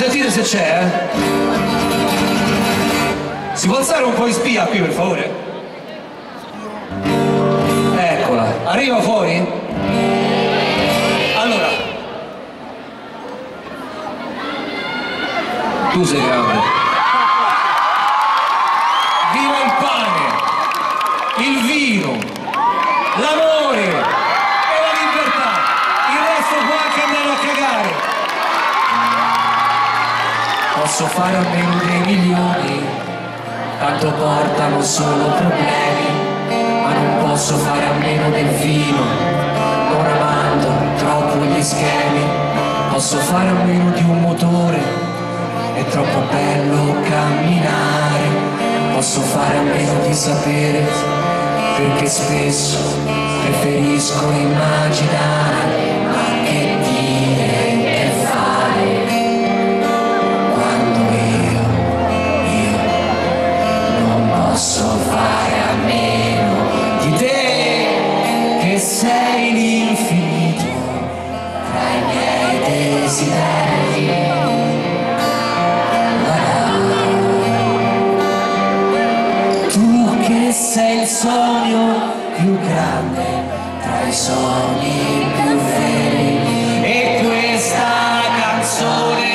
Sentite se c'è, eh? Si può alzare un po' in spia qui, per favore? Eccola, arriva fuori? Allora, tu sei grande. Viva il pane, il vino, l'amore e la libertà. Il resto può anche andare a cagare. Posso fare a meno dei milioni, tanto portano solo problemi, ma non posso fare a meno del vino, non amando troppo gli schemi. Posso fare a meno di un motore, è troppo bello camminare. Posso fare a meno di sapere, perché spesso preferisco immaginare. Ma che dire, che fare, quando io non posso fare a meno di te, che sei l'infinito tra i miei desideri. Tu che sei il sogno più grande tra i sogni più veri, e questa canzone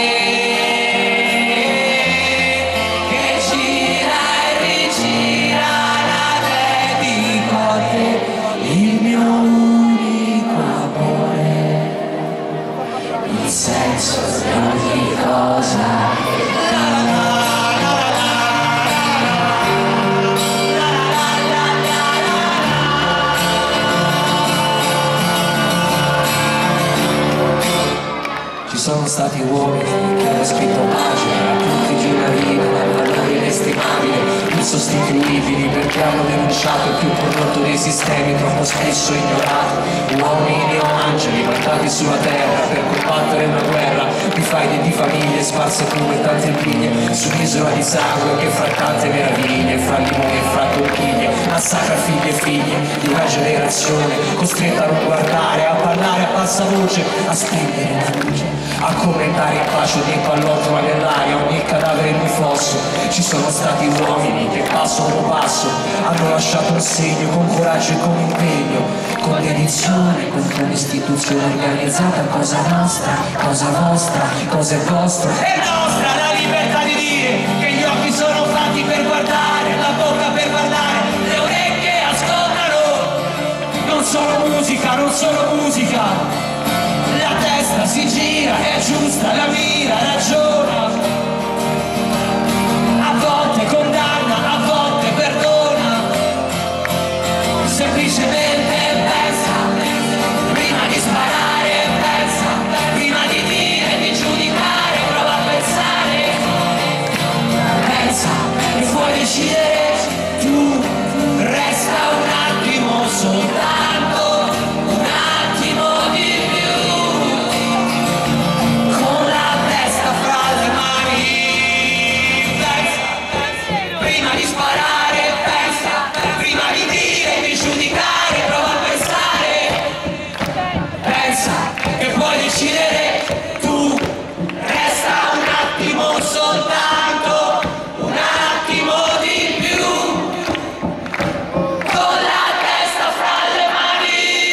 che gira e rigira la dedico a te, il mio unico amore, il senso di ogni cosa. Ci sono stati uomini che hanno scritto pagine, tutti giornalini, valori inestimabili, insostituibili, perché hanno denunciato il più prodotto dei sistemi troppo spesso ignorati. Uomini o angeli mandati sulla terra per combattere una guerra di faide di famiglie sparse come tante linee su un'isola di sangue che fra tante meraviglie, fra limoni e fra conchiglie, massacra figli e figlie di una generazione costretta a non guardare, a parlare a bassa voce, a spegnere la luce, a commentare il bacio dei pallottola nell'aria, ogni cadavere in un fosso. Ci sono stati uomini che passo dopo passo hanno lasciato un segno con coraggio e con impegno, con dedizione contro un'istituzione organizzata. Cosa nostra, cosa vostra, cosa è vostra? È nostra la libertà di dire che gli occhi sono fatti per guardare, la bocca per parlare, le orecchie ascoltano. Non solo musica, non solo musica, la testa si gira, è giusta, la mira, ragiona, a volte condanna, a volte perdona, semplicemente pensa, prima di sparare pensa, prima di dire, di giudicare, prova a pensare, pensa che puoi decidere tu, resta un attimo soltanto, un attimo di più, con la testa fra le mani, pensa, prima di sparare, pensa, prima di dire, di giudicare, prova a pensare, pensa che puoi decidere tu, resta un attimo soltanto, un attimo di più, con la testa fra le mani.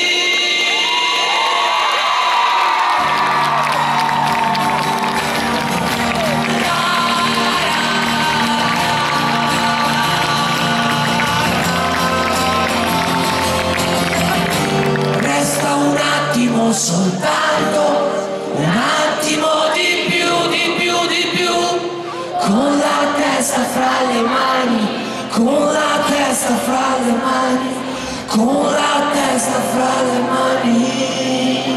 Resta un attimo soltanto, un attimo di più, di più, di più, con la testa fra le mani, con la testa fra le mani, con la testa fra le mani.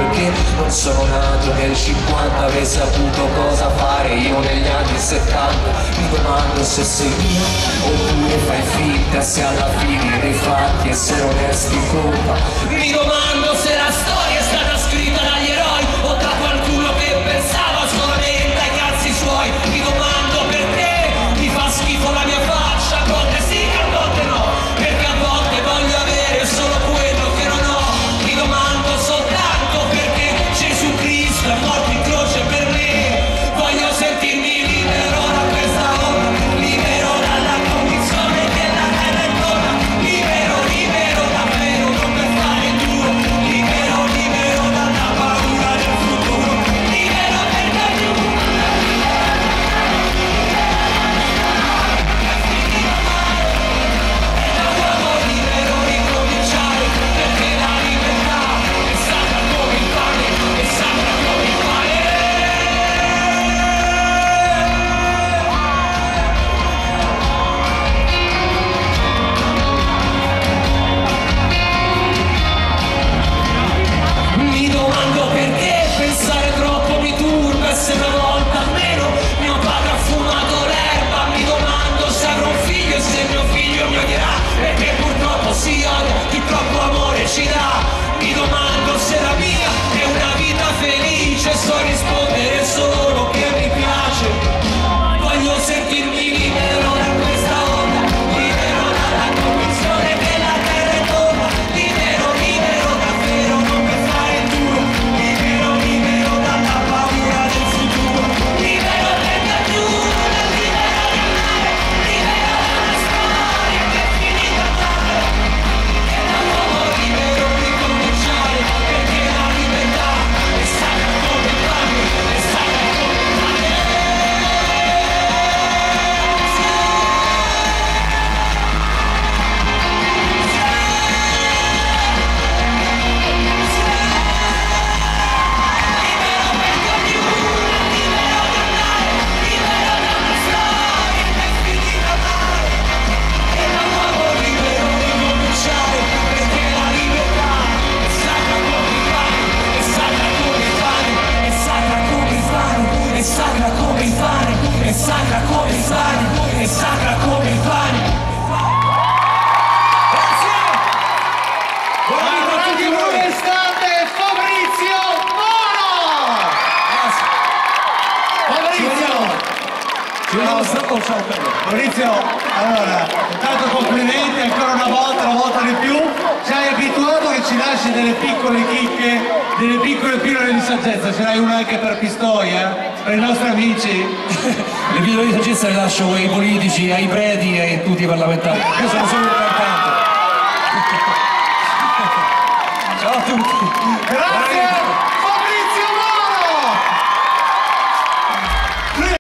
perché non sono nato nel 50, avrei saputo cosa fare io negli anni 70. Mi domando se sei mia oppure fai finta, se alla fine dei fatti essere onesti conta. Mi domando se la storia è stata scritta dagli eroi o da qualcuno che pensava solamente ai cazzi suoi. Mi domando perché mi fa schifo la mia faccia, a volte sì, a volte no, perché a volte voglio avere solo quello che non ho. Mi domando soltanto perché Gesù Cristo è morto in croce per me. Voglio sentirmi libero da questa ora, libero dalla convinzione che la terra è tonda, libero, libero davvero, non per fare duro, libero, libero dalla paura del futuro, libero perché ognuno è da uomo libero ricominciare, perché la libertà è sacra come il pane, è sacra come il pane. Mi domando perché pensare troppo mi turba, e se una volta almeno mio padre ha fumato l'erba. Mi domando se avrò un figlio e se mio figlio mi odierà, perché purtroppo si odia chi troppo amore ci dà. Mi domando se la mia è una vita felice, so rispondere solo che mi piace. Voglio sentirmi libero da questa onda, libero dalla convinzione che la terra è tonda, libero, libero davvero, non per fare duro, libero, libero dalla paura del futuro, libero perché ognuno è libero di amare, libero da una storia che è finita male, e da uomo libero di cominciare, perché la libertà è sacra come il pane, è sacra come il pane. È sacra come il pane, è sacra come il pane, è sacra come il pane. Grazie! Buona di voi estate, Fabrizio Moro! Fabrizio, allora, intanto complimenti ancora una volta di più. Ci hai abituato che ci lasci delle piccole chicche, delle piccole pillole di saggezza. Ce n'hai una anche per Pistoia, per i nostri amici. Le pillole di saggezza le lascio ai politici, ai preti e ai tutti i parlamentari. Io sono solo un cantante.